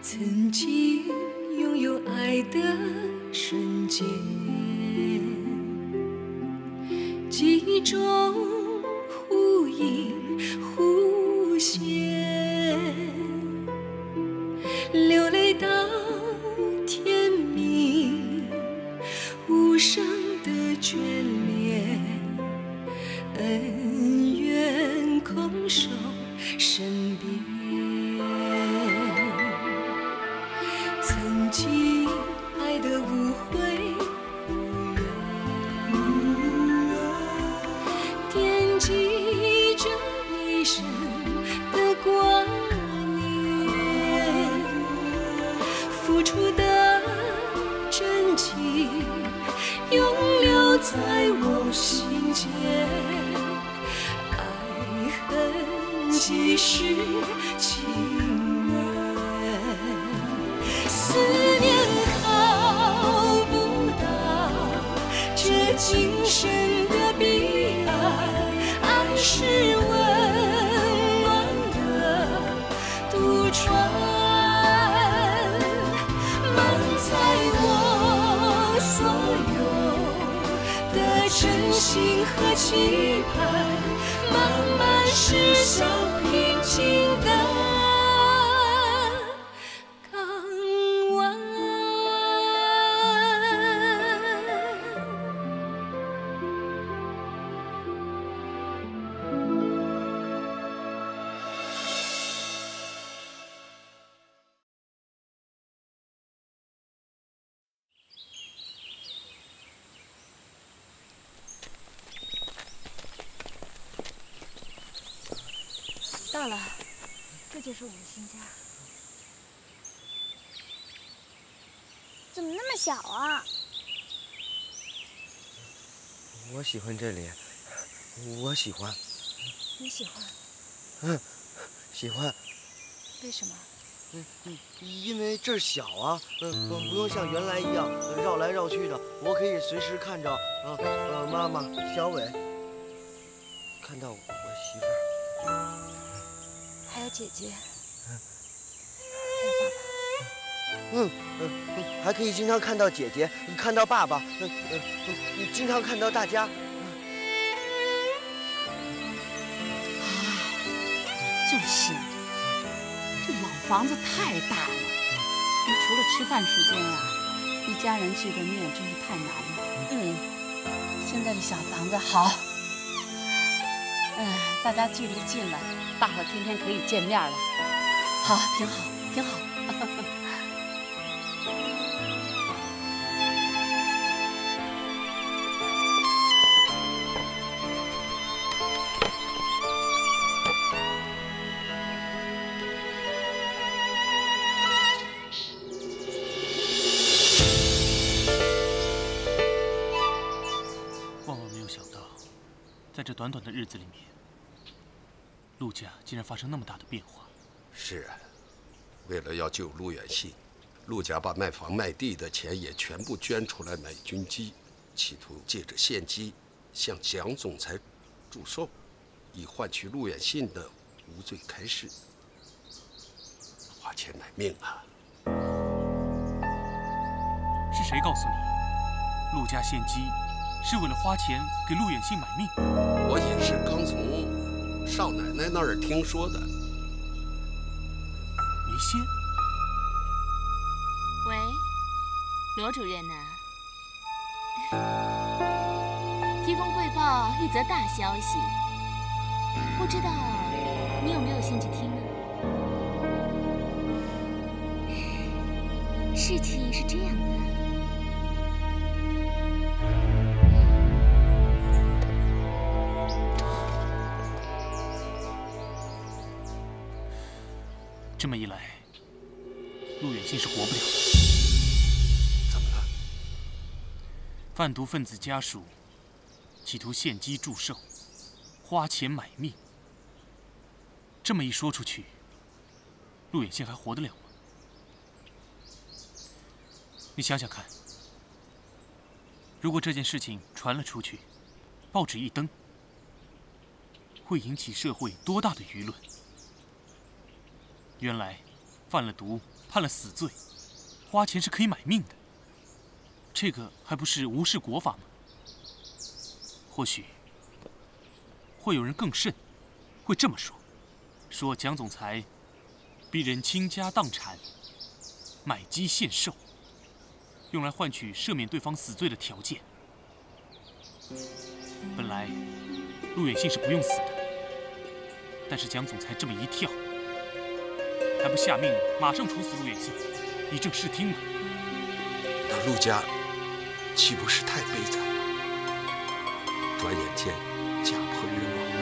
曾经拥有爱的瞬间，记忆中忽隐忽现，流泪到天明，无声的眷恋，恩怨空守身边。曾经爱的无悔无怨，惦记着一生的挂念，付出的真情永留在我心间，爱恨几时情缘，思念靠不到这今生的彼岸，爱是温暖的渡船，满载我所有的真心和期盼，慢慢驶向平静的到了，这就是我们新家。 怎么那么小啊？ 我喜欢这里，我喜欢。 你喜欢？ 嗯，喜欢。 为什么？ 因为这儿小啊，不用像原来一样绕来绕去的，我可以随时看着妈妈、小伟，看到我媳妇儿。 还有姐姐，还有爸爸。还可以经常看到姐姐，看到爸爸，经常看到大家。 就是这老房子太大了，除了吃饭时间啊，一家人见个面真是太难了。现在这小房子好，大家距离近了，大伙儿天天可以见面了，好，挺好，挺好。 万万没有想到，在这短短的日子里面，陆家竟然发生那么大的变化。 是啊，为了要救陆远信，陆家把卖房卖地的钱也全部捐出来买军机，企图借着现机向蒋总裁祝寿，以换取陆远信的无罪开释。花钱买命啊！ 是谁告诉你，陆家献机是为了花钱给陆远信买命？ 我也是刚从少奶奶那儿听说的。 梅仙， 喂，罗主任呢？提供贵报一则大消息，不知道你有没有兴趣听呢？事情是这样的。 这么一来，陆远信是活不了了。 怎么了？ 贩毒分子家属企图献机祝寿，花钱买命。这么一说出去，陆远信还活得了吗？你想想看，如果这件事情传了出去，报纸一登，会引起社会多大的舆论？原来， 犯了毒，判了死罪，花钱是可以买命的。这个还不是无视国法吗？或许会有人更甚，会这么说蒋总裁逼人倾家荡产，买鸡献寿，用来换取赦免对方死罪的条件。本来陆远信是不用死的，但是蒋总裁这么一跳，还不下命令马上处死陆远信，以正视听吗？ 那陆家岂不是太悲惨了？转眼间家破人亡了。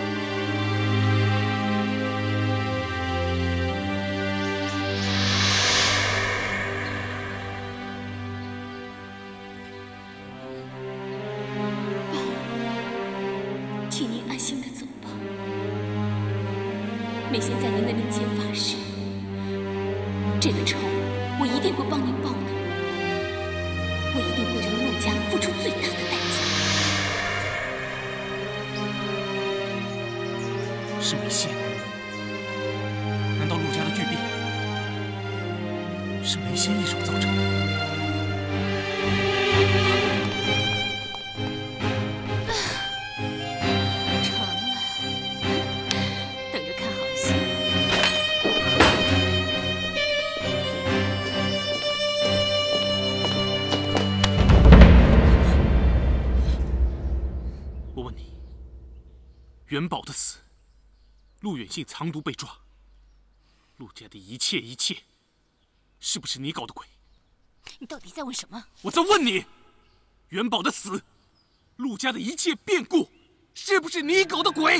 请您安心的走吧。梅仙在您的灵前发誓，这个仇我一定会帮您报的，我一定会让陆家付出最大的代价。 是梅仙？难道陆家的巨变是梅仙一手造成的？ 成了，等着看好戏。 我问你，元宝的死，陆远信藏毒被抓，陆家的一切，是不是你搞的鬼？ 你到底在问什么？ 我在问你，元宝的死，陆家的一切变故，是不是你搞的鬼？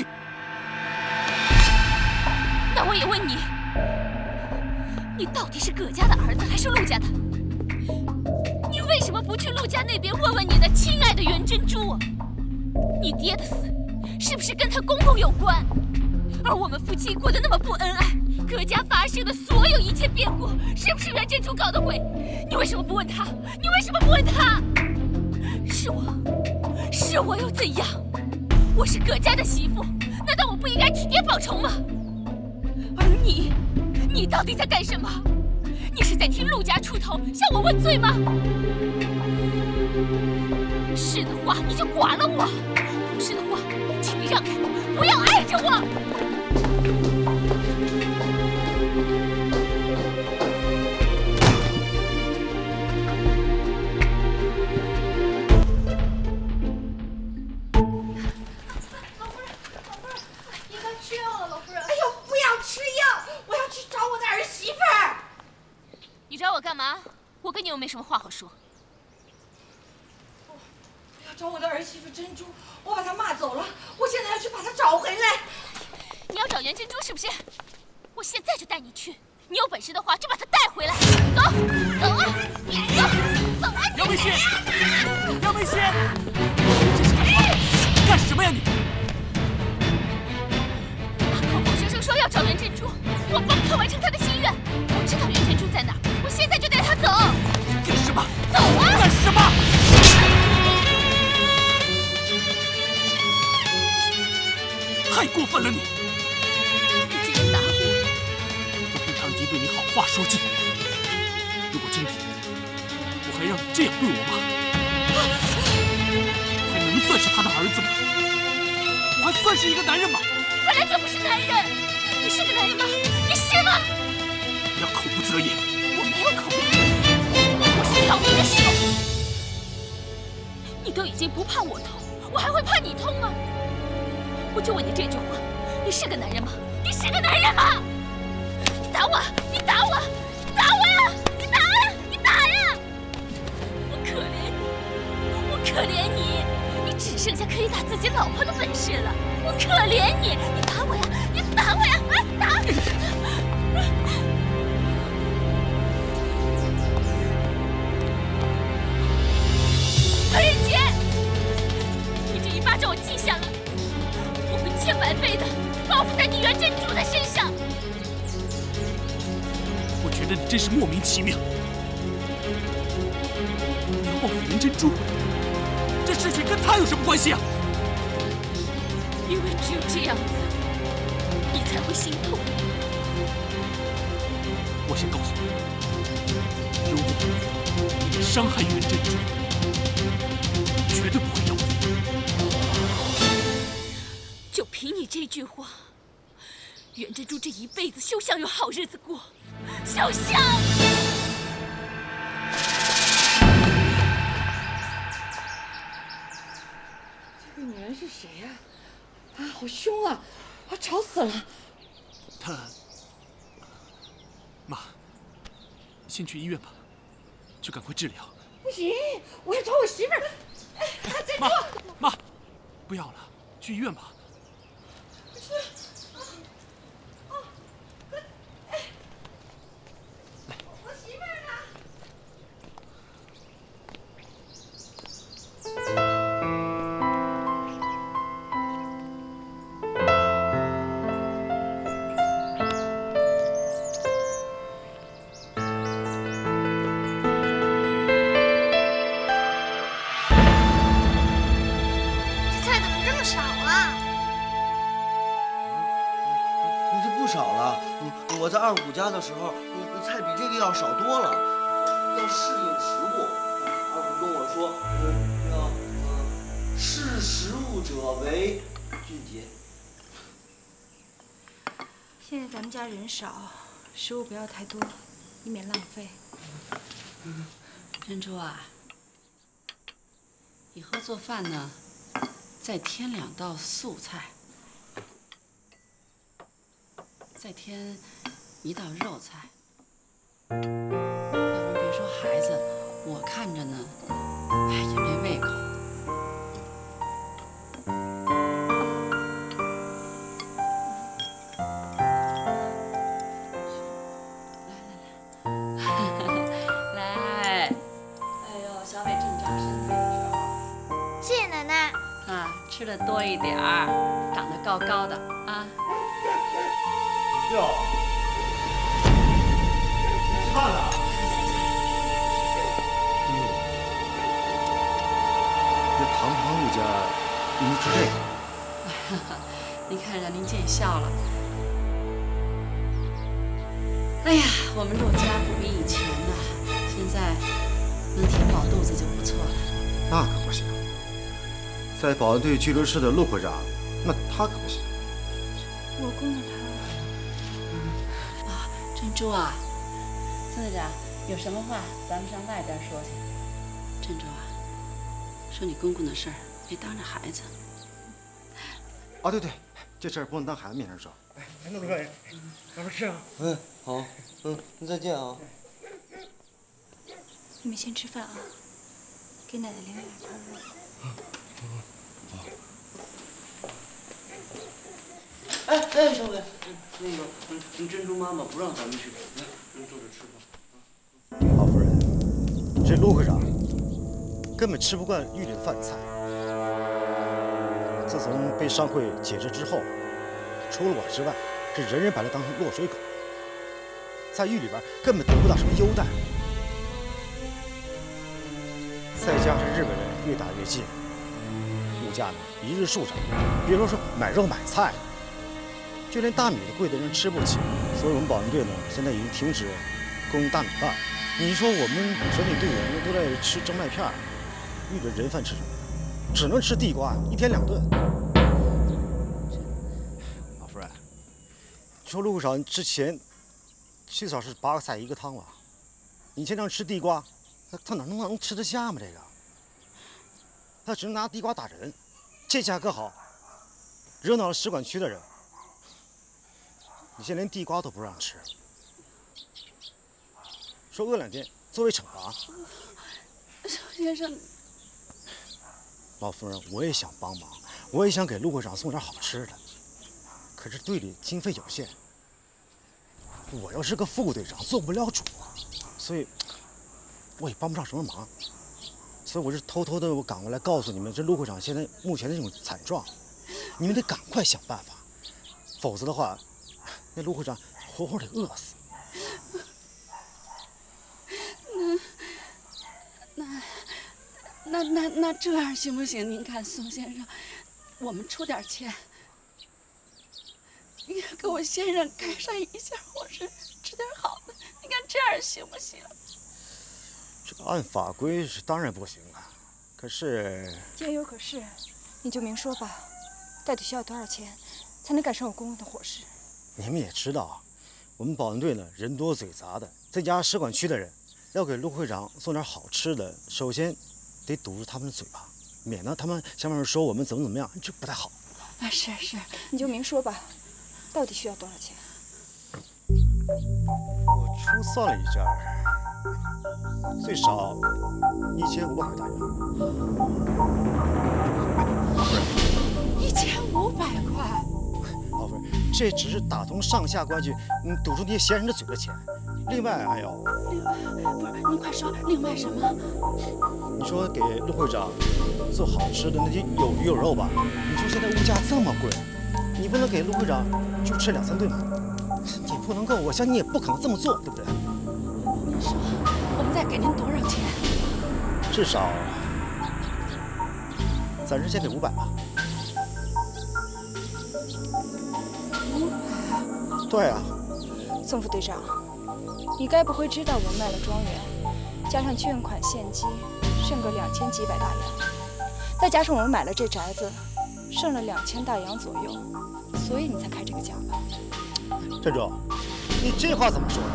那我也问你，你到底是葛家的儿子还是陆家的？你为什么不去陆家那边问问你的亲爱的袁珍珠？你爹的死是不是跟他公公有关？而我们夫妻过得那么不恩爱，葛家发生的所有一切变故，是不是袁珍珠搞的鬼？你为什么不问他？你为什么不问他？是我又怎样？我是葛家的媳妇，难道我不应该替爹报仇吗？而你到底在干什么？你是在替陆家出头，向我问罪吗？是的话，你就剐了我；不是的话，请你让开，不要碍着我。你找我干嘛？我跟你又没什么话好说。 我要找我的儿媳妇珍珠，我把她骂走了，我现在要去把她找回来。 你要找袁珍珠是不是？我现在就带你去。你有本事的话，就把她带回来。走，走啊！走啊！ 杨梅仙，杨梅仙，这是干什么呀你？ 口口声声说要找袁珍珠，我帮他完成他的心愿。我知道袁珍珠在哪儿，我现在就带他走。 干什么？ 走啊！ 干什么？太过分了你！ 你竟然打我！ 我平常已经对你好话说尽，如果今天我还让你这样对我妈，我还能算是他的儿子吗？我还算是一个男人吗？ 本来就不是男人，你是个男人吗？你是吗？ 不要口不择言。 我没有口不择言，我是挑你的手。你都已经不怕我痛，我还会怕你痛吗？我就问你这句话，你是个男人吗？你是个男人吗？你打我！你打我！你打我呀！你打呀！你打呀！我可怜你，我可怜你，你只剩下可以打自己老婆的本事了。我可怜你，你打我呀！你打我呀！啊，打！何仁杰，你这一巴掌我记下了，我会千百倍的报复在你袁珍珠的身上。 我觉得你真是莫名其妙。你要报复袁珍珠，这事情跟他有什么关系啊？ 因为只有这样子，你才会心痛。 我我先告诉你，如果你伤害袁珍珠，绝对不会饶你。 就凭你这句话，袁珍珠这一辈子休想有好日子过，休想！ 这个女人是谁呀？啊，好凶啊！啊，吵死了！ 妈，先去医院吧，去赶快治疗。 不行，我要找我媳妇儿。哎，珍珠！ 妈，不要了，去医院吧。 是。我媳妇儿呢？ 我在二虎家的时候，菜比这个要少多了，要适应食物。二虎跟我说，要视食物者为俊杰。 现在咱们家人少，食物不要太多，以免浪费。 珍珠啊，以后做饭呢，再添2道素菜，再添1道肉菜。要不然别说孩子，我看着呢，也没胃口。来，哎呦，小伟正长身体的时候。 谢谢奶奶。 啊，吃的多一点儿，长得高高的啊。 哟，吃饭了？这堂堂陆家，您吃这个？ 您看让您见笑了。哎呀，我们陆家不比以前呐，现在能填饱肚子就不错了。 那可不行，在保安队拘留室的陆会长，那他可不行。 我供了他。 啊，珍珠啊，孙队长，有什么话咱们上外边说去。珍珠啊，说你公公的事儿，别当着孩子。 啊，对对，这事儿不能当孩子面前说。 哎，陆主任，咱们吃啊。嗯，好，再见啊。 你们先吃饭啊，给奶奶连2盘肉。 哎，小伟，那个，珍珠妈妈不让咱们去，来，坐着吃吧。 老夫人，这陆会长根本吃不惯狱里的饭菜。自从被商会解职之后，除了我之外，这人人把他当成落水狗，在狱里边根本得不到什么优待。再加上日本人越打越近，物价呢一日数涨，别说买肉买菜，就连大米都贵得人吃不起。所以我们保安队呢现在已经停止供应大米饭。你说我们全体队员都在吃蒸麦片，狱里人饭吃什么？只能吃地瓜，1天2顿。老夫人，你说陆会长之前最少是8个菜1个汤吧？你现在吃地瓜，他哪能吃得下吗？这个，他只能拿地瓜打人，这下可好，惹恼了使馆区的人。你现在连地瓜都不让吃，说饿2天作为惩罚。 邵先生。 老夫人，我也想帮忙，我也想给陆会长送点好吃的，可是队里经费有限，我要是个副队长，做不了主啊，所以我也帮不上什么忙，所以我是偷偷的，我赶过来告诉你们，这陆会长现在目前的这种惨状，你们得赶快想办法，否则的话，那陆会长活活得饿死。 那这样行不行？您看，宋先生，我们出点钱，你给我先生改善一下伙食，吃点好的。你看样行不行？ 这按法规是当然不行啊，可是…… 既然有可是，你就明说吧，到底需要多少钱才能赶上我公公的伙食？ 你们也知道，我们保安队呢人多嘴杂的，再加上使馆区的人，要给陆会长送点好吃的，首先得堵住他们的嘴巴，免得他们向外面说我们怎么样，这不太好。 啊，是，你就明说吧，到底需要多少钱？ 我初算了一下，最少1500大洋。 1500块。 老夫人，这只是打通上下关系，堵住那些闲人的嘴的钱。另外还有， 不是，您快说，另外什么？ 你说给陆会长做好吃的那些有鱼有肉吧？你说现在物价这么贵，你不能给陆会长就吃2、3顿吗？你不能够，我相信你也不可能这么做，对不对？ 您说，我们再给您多少钱？ 至少暂时先给500吧。对啊。 宋副队长，你该不会知道我们卖了庄园，加上捐款现金，剩个2000几百大洋，再加上我们买了这宅子，剩了2000大洋左右，所以你才开这个价吧？ 镇主，你这话怎么说的？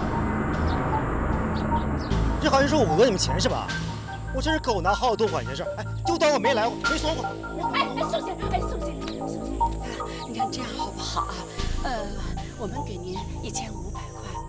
这好像说我讹你们钱是吧？我真是狗拿耗子多管闲事，哎，就当我没来过，没说过。 宋先生，你看这样好不好啊？我们给您1500块，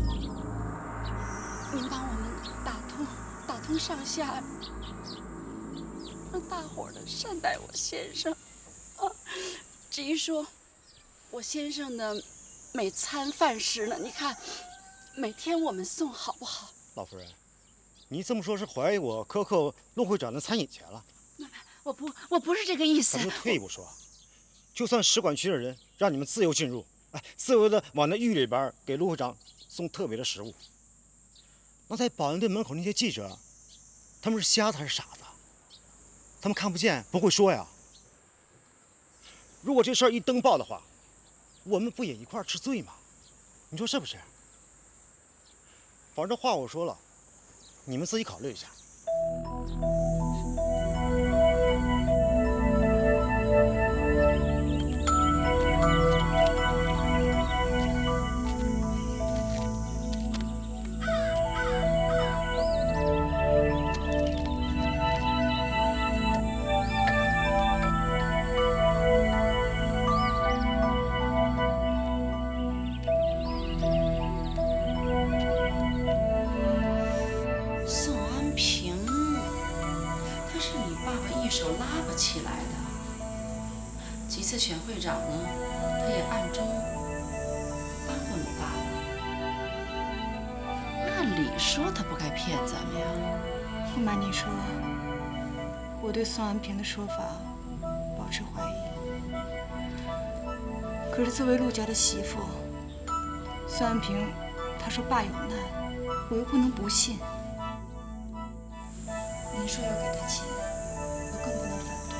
您帮我们打通上下，让大伙儿的善待我先生。啊，至于说我先生的每餐饭食呢，你看每天我们送好不好？ 老夫人，你这么说是怀疑我克扣陆会长的餐饮钱了？ 我不是这个意思。 咱就退一步说，就算使馆区的人让你们自由进入，哎，自由的往那狱里边给陆会长送特别的食物，那在保安队门口那些记者，他们是瞎子还是傻子？他们看不见不会说呀。如果这事儿一登报的话，我们不也一块儿吃罪吗？你说是不是？反正话我说了，你们自己考虑一下。 选会长呢，他也暗中帮过你爸爸。按理说他不该骗咱们呀。 不瞒你说，我对宋安平的说法保持怀疑。可是作为陆家的媳妇，宋安平他说爸有难，我又不能不信。您说要给他钱，我更不能反对。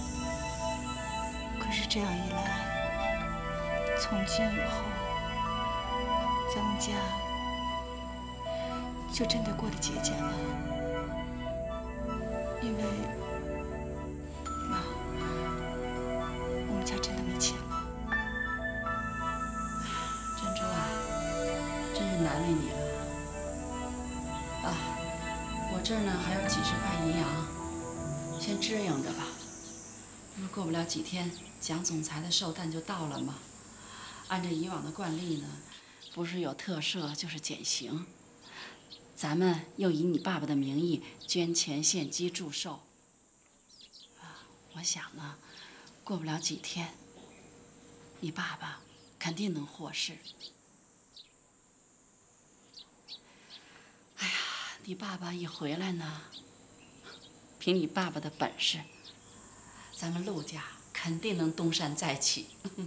可是这样一来，从今以后，咱们家就真得过得节俭了。因为，妈，我们家真的没钱了。 珍珠啊，真是难为你了。啊，我这儿呢还有几10块银洋，先支应着吧。不是过不了几天，蒋总裁的寿诞就到了吗？按照以往的惯例呢，不是有特赦就是减刑。咱们又以你爸爸的名义捐钱献鸡祝寿。我想呢，过不了几天，你爸爸肯定能获释。哎呀，你爸爸一回来呢，凭你爸爸的本事，咱们陆家肯定能东山再起。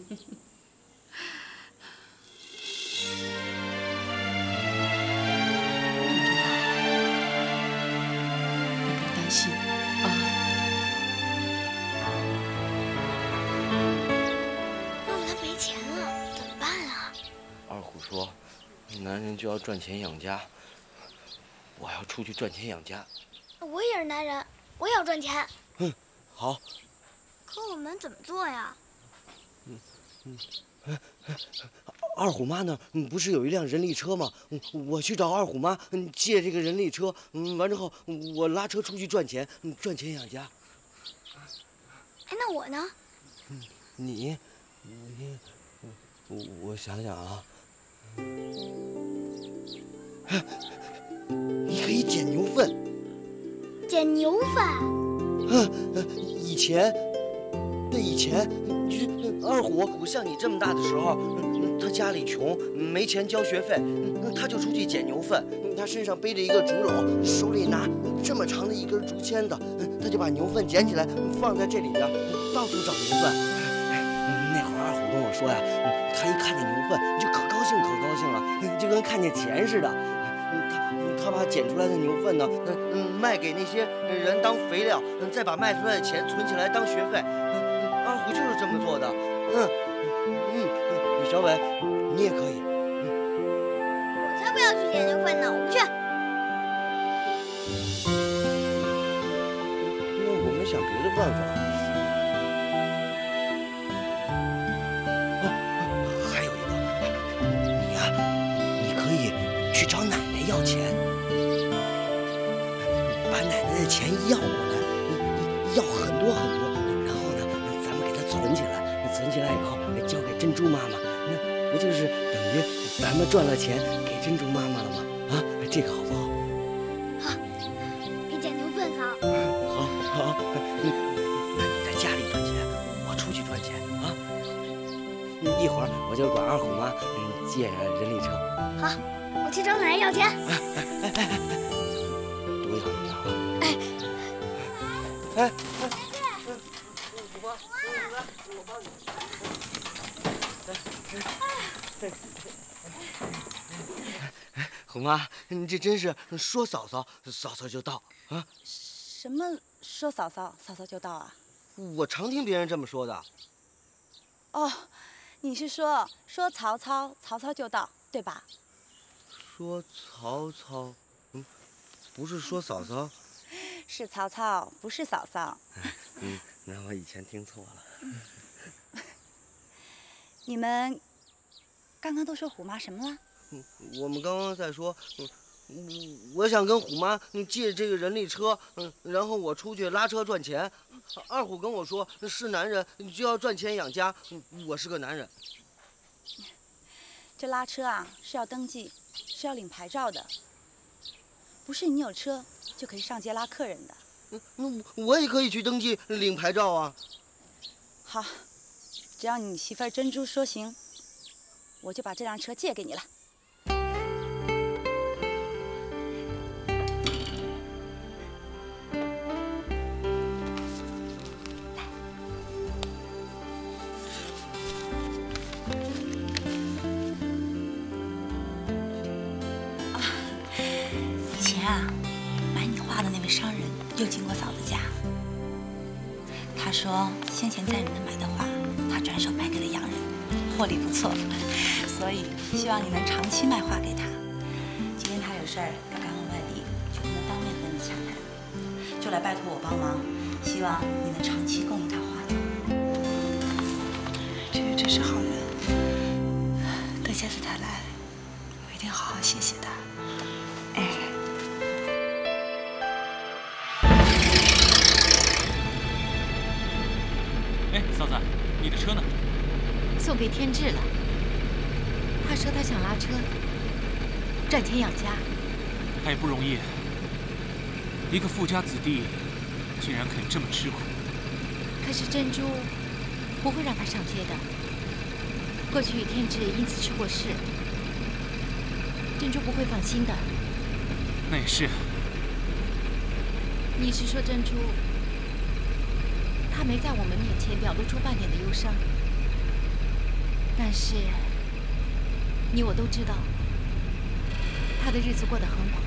担心啊！ 妈妈，他没钱了，怎么办啊？ 二虎说，男人就要赚钱养家， 我要出去赚钱养家。 我也是男人，我也要赚钱。 好。 可我们怎么做呀？ 二虎妈那不是有一辆人力车吗？我去找二虎妈借这个人力车，完之后我拉车出去赚钱，赚钱养家。 哎，那我呢？ 你，我想想啊，你可以捡牛粪。 捡牛粪？ 以前，就是二虎像你这么大的时候，他家里穷，没钱交学费，他就出去捡牛粪。他身上背着一个竹篓，手里拿这么长的一根竹签子，他就把牛粪捡起来放在这里边，到处找牛粪。那会儿二虎跟我说呀，他一看见牛粪就可高兴了，就跟看见钱似的。他把捡出来的牛粪呢，卖给那些人当肥料，再把卖出来的钱存起来当学费。二虎就是这么做的。小伟，你也可以。 我才不要去捡牛粪呢，我不去。 那我们想别的办法。还有一个，你呀，你可以去找奶奶要钱，把奶奶的钱要过来，要很多，然后呢，咱们给她存起来，存起来以后交给珍珠妈妈，那不就是等于咱们赚了钱给珍珠妈妈了吗？啊，这个好不好？ 好，比捡牛粪好。 好，那你在家里赚钱，我出去赚钱啊！一会儿我就管二虎妈借人力车。 好，我去找奶奶要钱。 多要一点啊！虎妈，你这真是说嫂嫂，嫂嫂就到啊！ 什么说嫂嫂，嫂嫂就到啊？ 我常听别人这么说的。 哦，你是说曹操，曹操就到，对吧？ 说曹操，不是说嫂嫂。 是曹操，不是嫂嫂。 那我以前听错了。 你们刚刚都说虎妈什么了？ 我们刚刚在说，我想跟虎妈借这个人力车，然后我出去拉车赚钱。二虎跟我说，是男人就要赚钱养家，我是个男人。 这拉车啊是要登记，是要领牌照的，不是你有车就可以上街拉客人的。 我也可以去登记领牌照啊。 好，只要你媳妇儿珍珠说行，我就把这辆车借给你了。又经过嫂子家，他说先前在你们买的花，他转手卖给了洋人，获利不错，所以希望你能长期卖花给他。今天他有事儿要赶往外地，就不能当面和你洽谈，就来拜托我帮忙，希望你能长期供应他花的。 这位真是好人，等下次他来，我一定好好谢谢他。 嫂子，你的车呢？ 送给天志了。他说他想拉车，赚钱养家。 他也不容易，一个富家子弟，竟然肯这么吃苦。 可是珍珠不会让他上街的。过去天志因此出过事，珍珠不会放心的。 那也是。 你是说珍珠？他没在我们面前表露出半点的忧伤，但是你我都知道，他的日子过得很苦，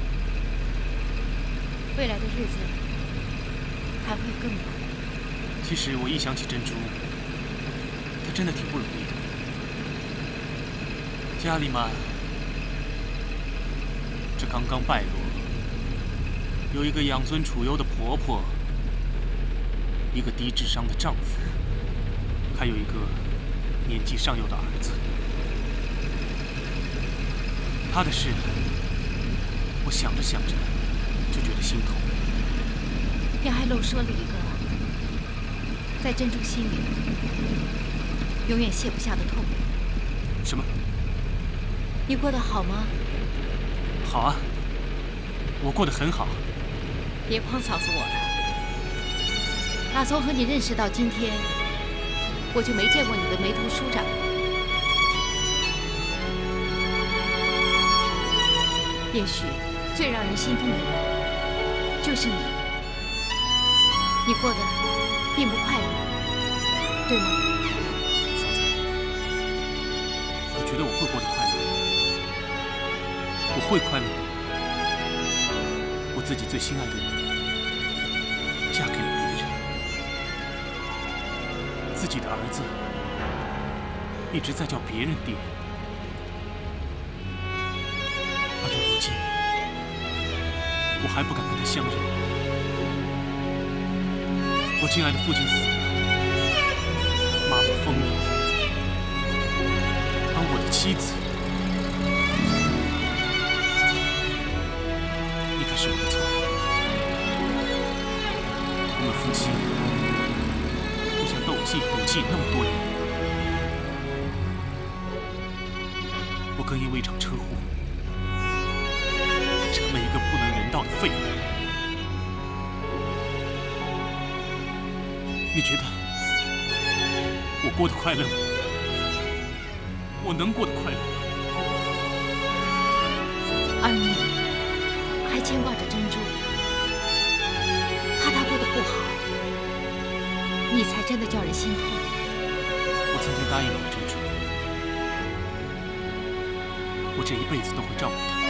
未来的日子还会更苦。 其实我一想起珍珠，她真的挺不容易的。家里嘛，这刚刚败落， 有一个养尊处优的婆婆，一个低智商的丈夫，还有一个年纪尚幼的儿子。他的事，我想着想着就觉得心痛。 你还漏说了一个，在珍珠心里永远卸不下的痛。 什么？ 你过得好吗？ 好啊，我过得很好。 别诓嫂子我了。打从和你认识到今天，我就没见过你的眉头舒展过。也许最让人心痛的人就是你。你过得并不快乐，对吗？ 嫂子，你觉得我会过得快乐？我会快乐。我自己最心爱的人嫁给了别人，自己的儿子一直在叫别人爹，而到如今，我还不敢跟他相认。我亲爱的父亲死了，妈妈疯了，而我的妻子，应该是我的错。我们夫妻互相斗气赌气那么多年，我更因为一场车祸成了一个不能人道的废物。你觉得我过得快乐吗？我能过得快乐吗？ 而你还牵挂着珍珠，怕她过得不好，你才真的叫人心痛。 我曾经答应过珍珠，我这一辈子都会照顾她。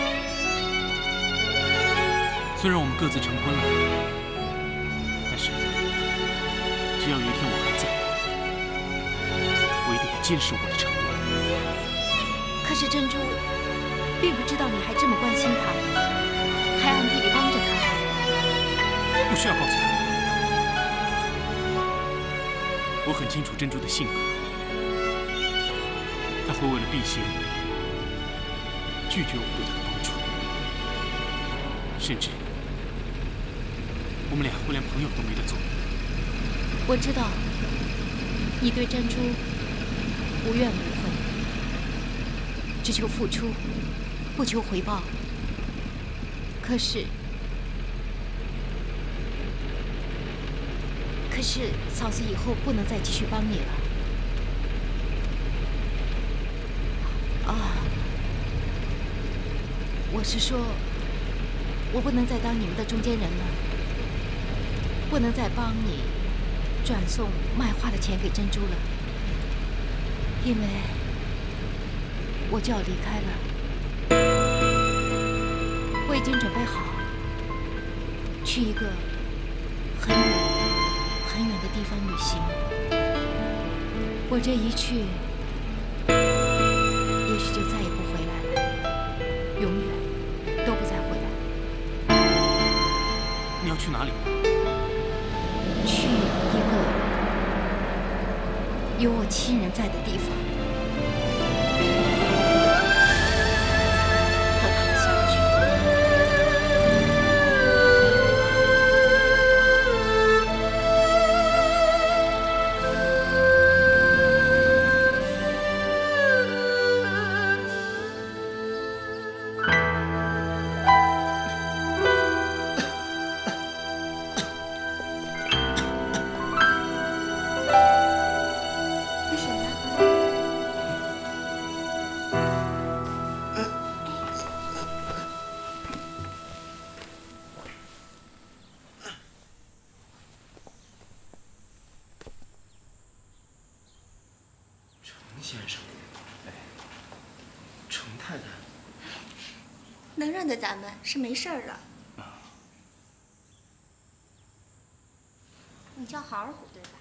虽然我们各自成婚了，但是只要有一天我还在，我一定会坚守我的承诺。 可是珍珠并不知道你还这么关心她，还暗地里帮着她。 不需要告诉她，我很清楚珍珠的性格，她会为了避嫌拒绝我对她的帮助，甚至我们俩会连朋友都没得做。 我知道你对珍珠无怨无悔，只求付出，不求回报。可是嫂子以后不能再继续帮你了。我是说，我不能再当你们的中间人了，不能再帮你转送卖花的钱给珍珠了，因为我就要离开了。我已经准备好去一个很远很远的地方旅行。我这一去，也许就再也不回来了，永远都不再回来。 你要去哪里？ 去一个有我亲人在的地方。他躺下去。 先生，哎，程太太， 能认得咱们是没事儿了。你叫好儿虎对吧？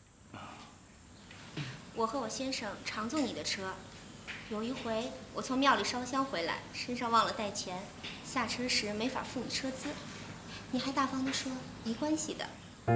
我和我先生常坐你的车，有一回我从庙里烧香回来，身上忘了带钱，下车时没法付你车资， 你还大方地说没关系的。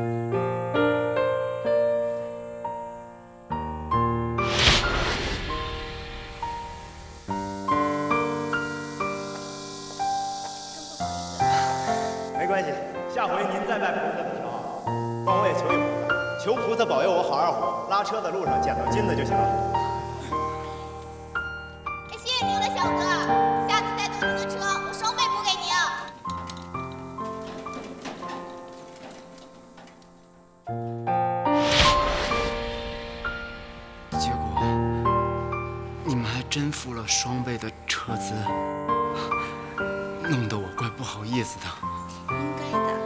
没关系，下回您再拜菩萨的时候，帮我也求一菩萨，求菩萨保佑我好二虎，拉车的路上捡到金子就行了。 谢谢您了，小哥，下次再坐您的车，我双倍补给您。 结果你们还真付了双倍的车资，弄得我怪不好意思的。 应该的。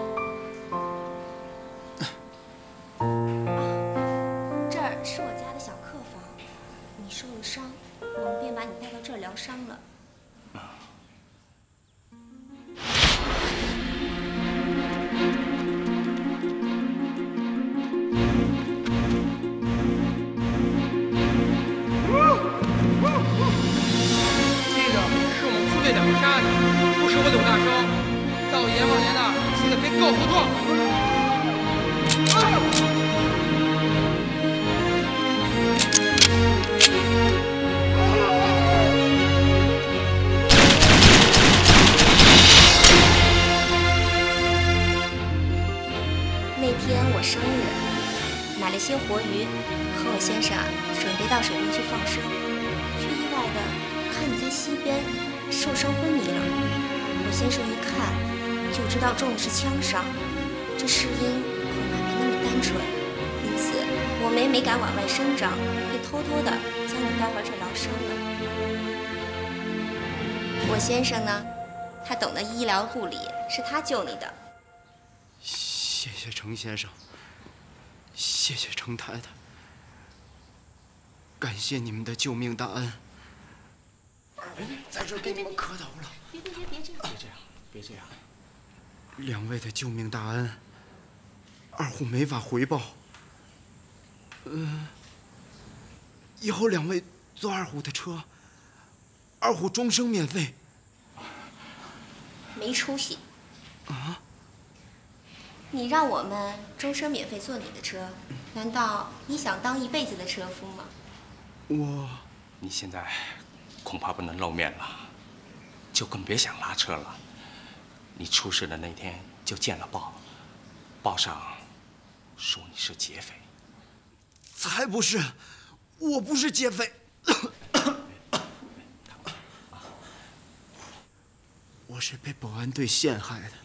这儿是我家的小客房，你受了伤，我们便把你带到这儿疗伤了。 这个是我们副队长杀的，不是我柳大生。到阎王爷那儿，记得别告诉状。 那天我生日，买了些活鱼，和我先生准备到水边去放生，却意外的看你在溪边受伤昏迷了。我先生一看就知道中的是枪伤，这事因恐怕没那么单纯，因此我们也没敢往外声张，便偷偷的将你带回这疗伤了。我先生呢，他懂得医疗护理，是他救你的。 谢谢程先生，谢谢程太太，感谢你们的救命大恩。在这儿给你们磕头了。 别这样， 别这样。两位的救命大恩，二虎没法回报。以后两位坐二虎的车，二虎终生免费。 没出息！ 啊？ 你让我们终身免费坐你的车，难道你想当一辈子的车夫吗？ 你现在恐怕不能露面了，就更别想拉车了。你出事的那天就见了报，报上说你是劫匪。 才不是，我不是劫匪，我是被保安队陷害的。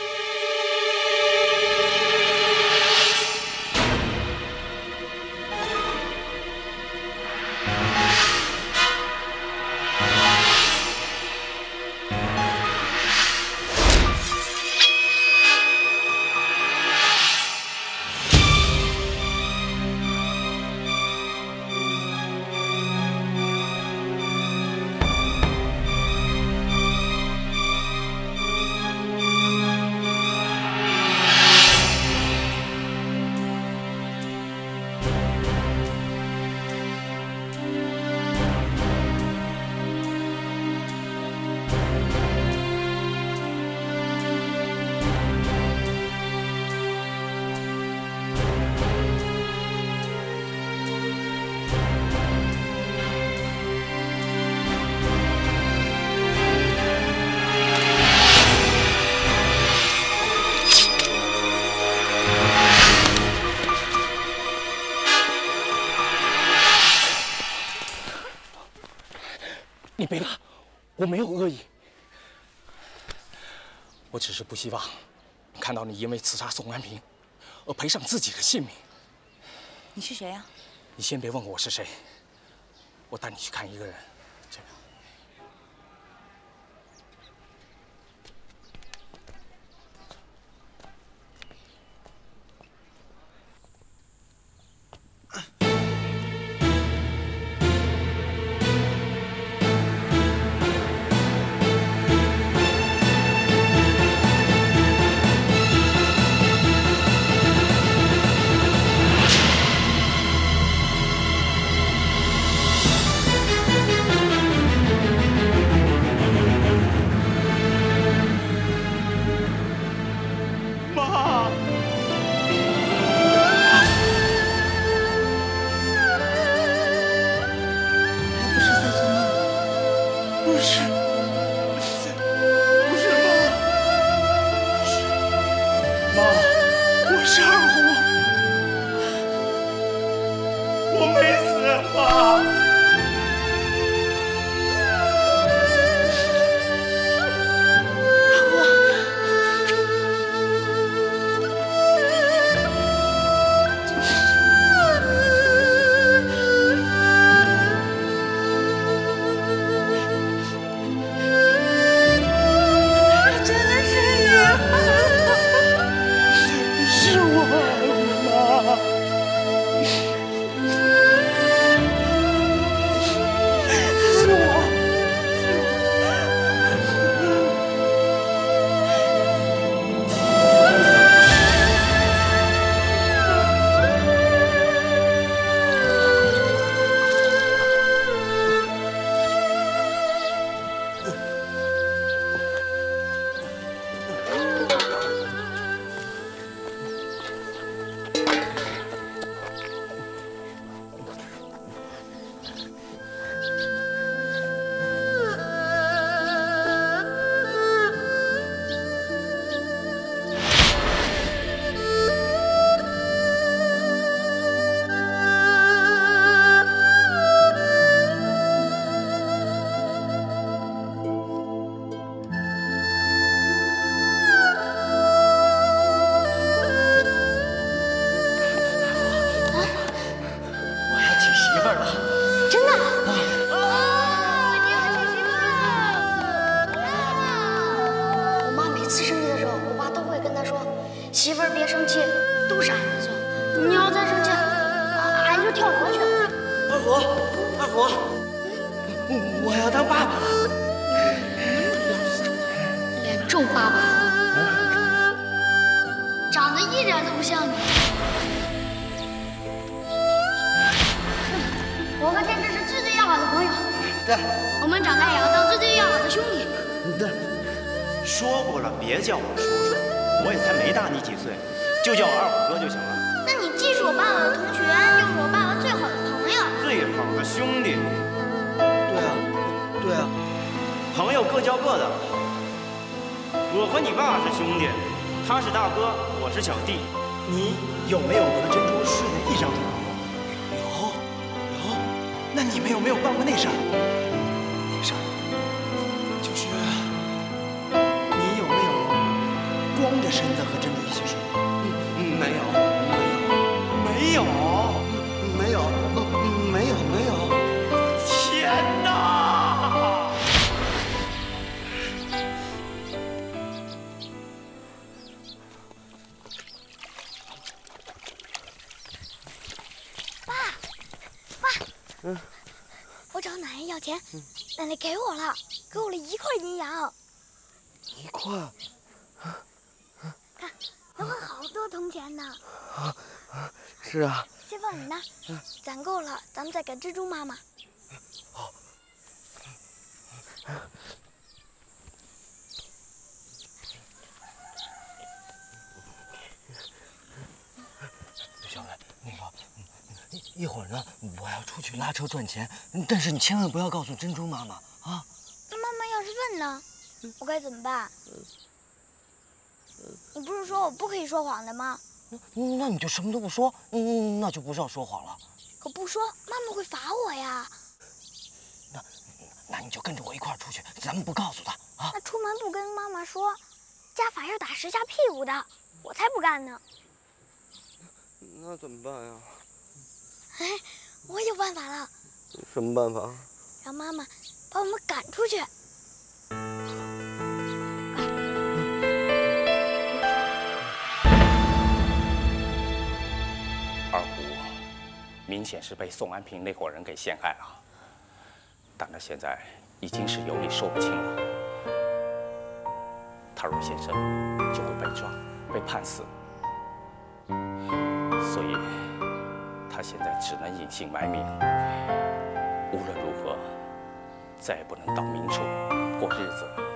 你别怕，我没有恶意，我只是不希望看到你因为刺杀宋安平而赔上自己的性命。 你是谁呀？ 你先别问我是谁，我带你去看一个人。这个。 几次生气的时候，我爸都会跟他说：“媳妇儿别生气，都是俺子错。你要再生气，俺就跳河去。” 二虎，二虎，我要当爸爸了。 脸皱巴巴的，长得一点都不像你。我和天志是最要好的朋友。 对。 我们长大也要当最要好的兄弟。 对。 说过了，别叫我叔叔，我也才没大你几岁，就叫我二虎哥就行了。 那你既是我爸爸的同学，又是我爸爸最好的朋友， 最好的兄弟。 对啊，对啊。 朋友各交各的。我和你爸是兄弟，他是大哥，我是小弟。你有没有和珍珠睡在一张床上过？有。那你们有没有办过那事儿？那事儿就是。你有没有光着身子和珍珠一起睡过？ 没有。 天哪！ 爸，我找奶奶要钱，奶奶给我了1块银洋。 1块？ 看，能换好多铜钱呢。 是啊。 先放你那儿，攒够了，咱们再给蜘蛛妈妈。 好。小伟，那个，一会儿呢，我要出去拉车赚钱，但是你千万不要告诉珍珠妈妈啊。 那妈妈要是问呢，我该怎么办？你不是说我不可以说谎的吗？ 那你就什么都不说，那就不是要说谎了。 可不说，妈妈会罚我呀。 那你就跟着我一块儿出去，咱们不告诉她啊。 那出门不跟妈妈说，家法要打10下屁股的，我才不干呢。 那怎么办呀？ 哎，我有办法了。 什么办法？ 让妈妈把我们赶出去。 二虎明显是被宋安平那伙人给陷害了，但他现在已经是有理说不清了。他若现身，就会被抓、被判死，所以他现在只能隐姓埋名。无论如何，再也不能到明处过日子了。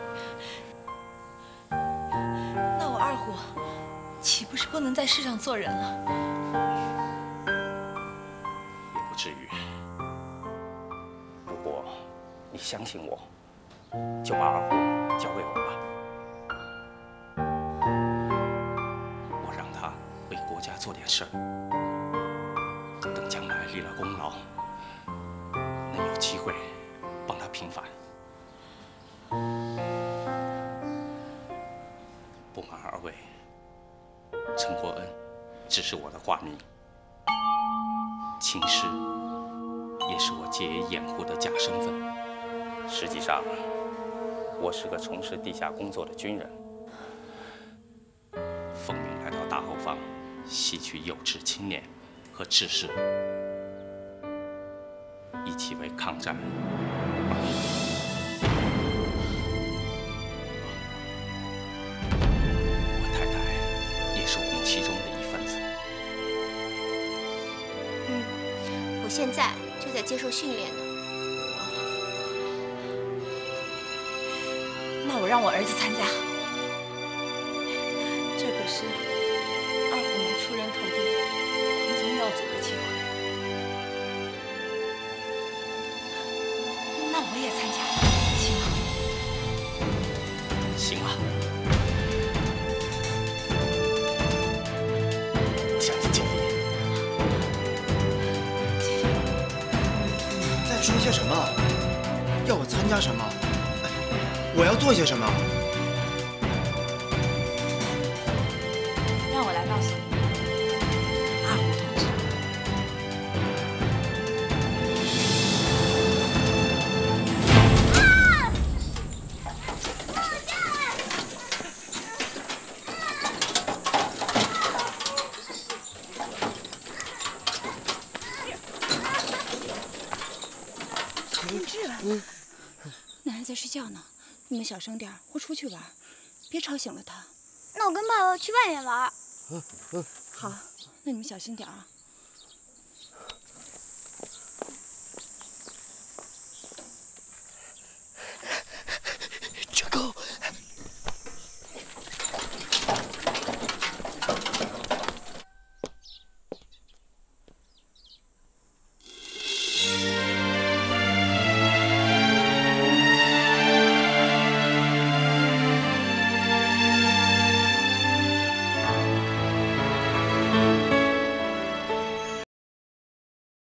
那我二虎岂不是不能在世上做人了？ 也不至于。如果你相信我，就把二虎交给我吧。我让他为国家做点事儿，等将来立了功劳，能有机会帮他平反。不瞒二位，陈国恩只是我的化名，秦师也是我借业掩护的假身份。实际上，我是个从事地下工作的军人，奉命来到大后方，吸取有志青年和志士，一起为抗战而努力。我太太也是我们其中的一份子。 我现在就在接受训练呢。 那我让我儿子参加，这可是二虎能出人头地、光宗耀祖的机会。那我也参加，行吗？ 行啊。向你敬礼。 你在说些什么？要我参加什么？我要做些什么？ 让我来告诉你，二虎同志， 在睡觉呢，你们小声点，或出去玩，别吵醒了他。 那我跟爸爸去外面玩。 好，那你们小心点啊。